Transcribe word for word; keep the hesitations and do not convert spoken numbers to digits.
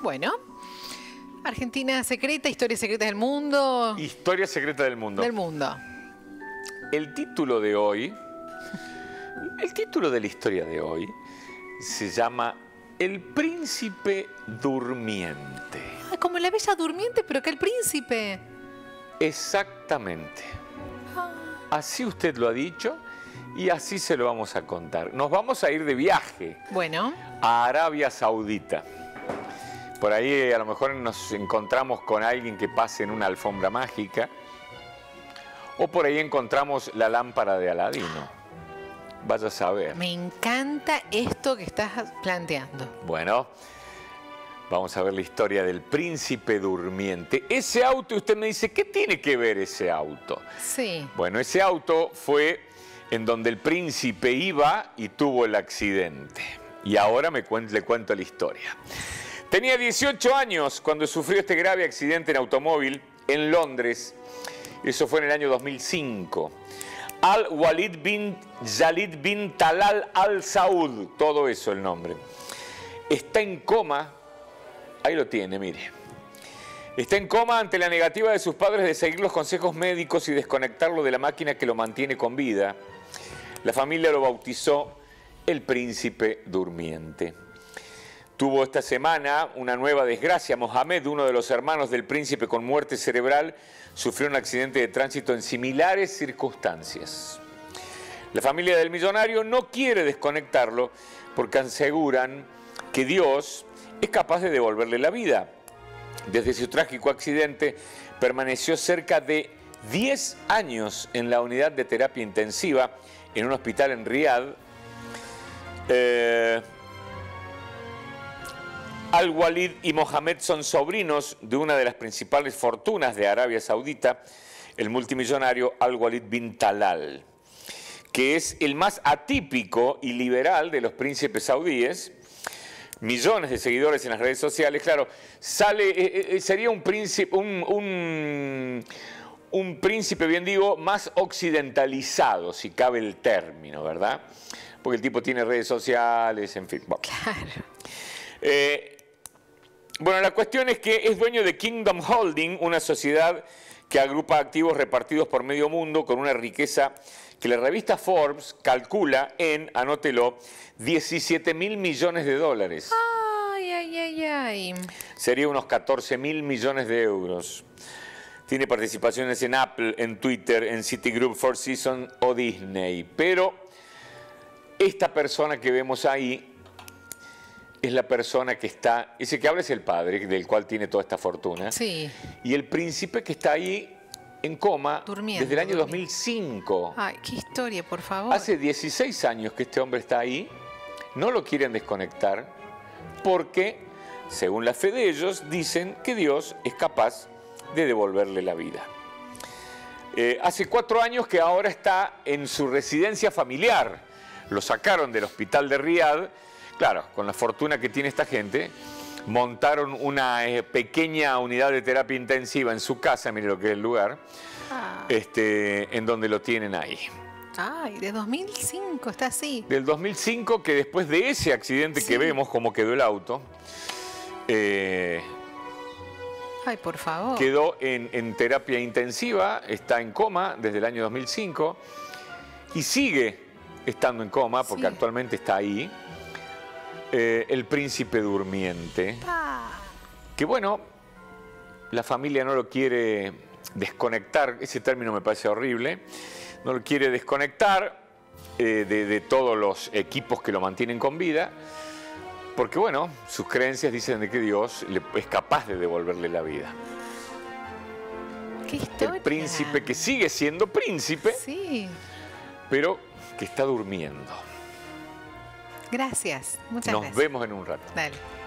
Bueno, Argentina secreta, historias secretas del mundo. Historia secreta del mundo. Del mundo. El título de hoy, el título de la historia de hoy se llama El Príncipe Durmiente. Ah, como la Bella Durmiente, pero que el príncipe. Exactamente. Ah. Así usted lo ha dicho y así se lo vamos a contar. Nos vamos a ir de viaje. Bueno. A Arabia Saudita. Por ahí a lo mejor nos encontramos con alguien que pase en una alfombra mágica. O por ahí encontramos la lámpara de Aladino. Vaya a saber. Me encanta esto que estás planteando. Bueno, vamos a ver la historia del Príncipe Durmiente. Ese auto, usted me dice, ¿qué tiene que ver ese auto? Sí. Bueno, ese auto fue en donde el príncipe iba y tuvo el accidente. Y ahora me cuento, le cuento la historia. Tenía dieciocho años cuando sufrió este grave accidente en automóvil en Londres. Eso fue en el año dos mil cinco. Al-Walid bin Khalid bin Talal Al-Saud, todo eso el nombre. Está en coma, ahí lo tiene, mire. Está en coma ante la negativa de sus padres de seguir los consejos médicos y desconectarlo de la máquina que lo mantiene con vida. La familia lo bautizó el Príncipe Durmiente. Tuvo esta semana una nueva desgracia. Mohamed, uno de los hermanos del príncipe con muerte cerebral, sufrió un accidente de tránsito en similares circunstancias. La familia del millonario no quiere desconectarlo porque aseguran que Dios es capaz de devolverle la vida. Desde su trágico accidente permaneció cerca de diez años en la unidad de terapia intensiva en un hospital en Riad. Eh, Al-Walid y Mohamed son sobrinos de una de las principales fortunas de Arabia Saudita, el multimillonario Al-Walid bin Talal, que es el más atípico y liberal de los príncipes saudíes. Millones de seguidores en las redes sociales, claro, sale, eh, eh, sería un príncipe, un, un, un príncipe, bien digo, más occidentalizado, si cabe el término, ¿verdad? Porque el tipo tiene redes sociales, en fin. Bueno. Claro. Eh, Bueno, la cuestión es que es dueño de Kingdom Holding, una sociedad que agrupa activos repartidos por medio mundo con una riqueza que la revista Forbes calcula en, anótelo, diecisiete mil millones de dólares. Ay, ay, ay, ay. Sería unos catorce mil millones de euros. Tiene participaciones en Apple, en Twitter, en Citigroup, Four Seasons o Disney. Pero esta persona que vemos ahí es la persona que está, ese que habla es el padre, del cual tiene toda esta fortuna. Sí. Y el príncipe que está ahí en coma Durmiendo, desde el año durmiendo. dos mil cinco. Ay, qué historia, por favor. Hace dieciséis años que este hombre está ahí, no lo quieren desconectar, porque, según la fe de ellos, dicen que Dios es capaz de devolverle la vida. Eh, hace cuatro años que ahora está en su residencia familiar. Lo sacaron del hospital de Riad. Claro, con la fortuna que tiene esta gente, montaron una eh, pequeña unidad de terapia intensiva en su casa, mire lo que es el lugar, Ah. este, en donde lo tienen ahí. Ay, de dos mil cinco está así. Del dos mil cinco, que después de ese accidente Sí. que vemos, como quedó el auto, eh, Ay, por favor. quedó en, en terapia intensiva, está en coma desde el año dos mil cinco y sigue estando en coma porque Sí. actualmente está ahí. Eh, el príncipe durmiente, Ah. que bueno, la familia no lo quiere desconectar, ese término me parece horrible, no lo quiere desconectar eh, de, de todos los equipos que lo mantienen con vida, porque bueno, sus creencias dicen de que Dios le, es capaz de devolverle la vida. Qué historia. El príncipe que sigue siendo príncipe, Sí. pero que está durmiendo. Gracias. Muchas Nos gracias. vemos en un rato. Dale.